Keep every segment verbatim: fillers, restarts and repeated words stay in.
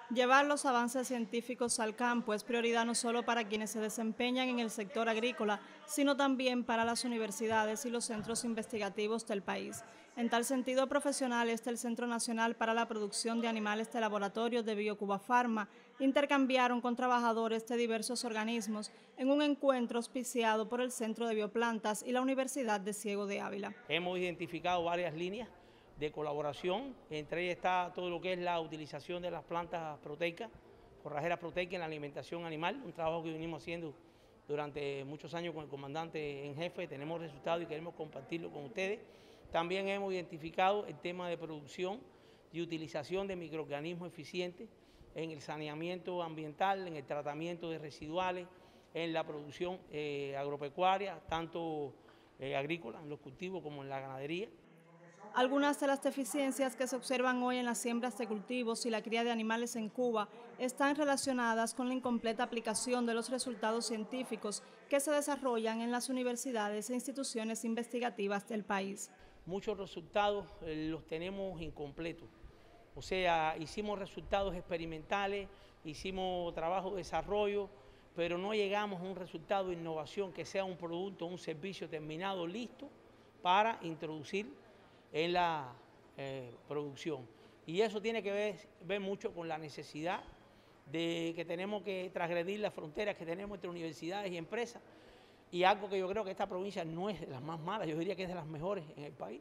Llevar los avances científicos al campo es prioridad no solo para quienes se desempeñan en el sector agrícola, sino también para las universidades y los centros investigativos del país. En tal sentido, profesionales del Centro Nacional para la Producción de Animales de Laboratorio de Biocuba Pharma intercambiaron con trabajadores de diversos organismos en un encuentro auspiciado por el Centro de Bioplantas y la Universidad de Ciego de Ávila. Hemos identificado varias líneas de colaboración, entre ellas está todo lo que es la utilización de las plantas proteicas, forrajeras proteicas en la alimentación animal, un trabajo que venimos haciendo durante muchos años con el comandante en jefe, tenemos resultados y queremos compartirlo con ustedes. También hemos identificado el tema de producción y utilización de microorganismos eficientes en el saneamiento ambiental, en el tratamiento de residuales, en la producción eh, agropecuaria, tanto eh, agrícola, en los cultivos como en la ganadería. Algunas de las deficiencias que se observan hoy en las siembras de cultivos y la cría de animales en Cuba están relacionadas con la incompleta aplicación de los resultados científicos que se desarrollan en las universidades e instituciones investigativas del país. Muchos resultados eh, los tenemos incompletos, o sea, hicimos resultados experimentales, hicimos trabajo de desarrollo, pero no llegamos a un resultado de innovación que sea un producto, un servicio terminado, listo para introducir en la eh, producción. Y eso tiene que ver, ver mucho con la necesidad de que tenemos que transgredir las fronteras que tenemos entre universidades y empresas, y algo que yo creo que esta provincia no es de las más malas, yo diría que es de las mejores en el país,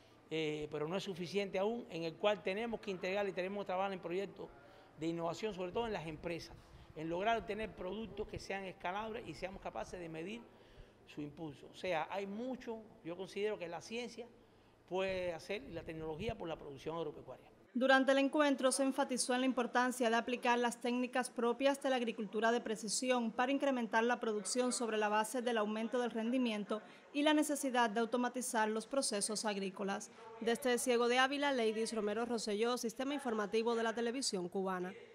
eh, pero no es suficiente aún, en el cual tenemos que integrar y tenemos que trabajar en proyectos de innovación, sobre todo en las empresas, en lograr tener productos que sean escalables y seamos capaces de medir su impulso. O sea, hay mucho, yo considero que la ciencia puede hacer la tecnología por la producción agropecuaria. Durante el encuentro se enfatizó en la importancia de aplicar las técnicas propias de la agricultura de precisión para incrementar la producción sobre la base del aumento del rendimiento y la necesidad de automatizar los procesos agrícolas. Desde Ciego de Ávila, Leidis Romero Rosselló, Sistema Informativo de la Televisión Cubana.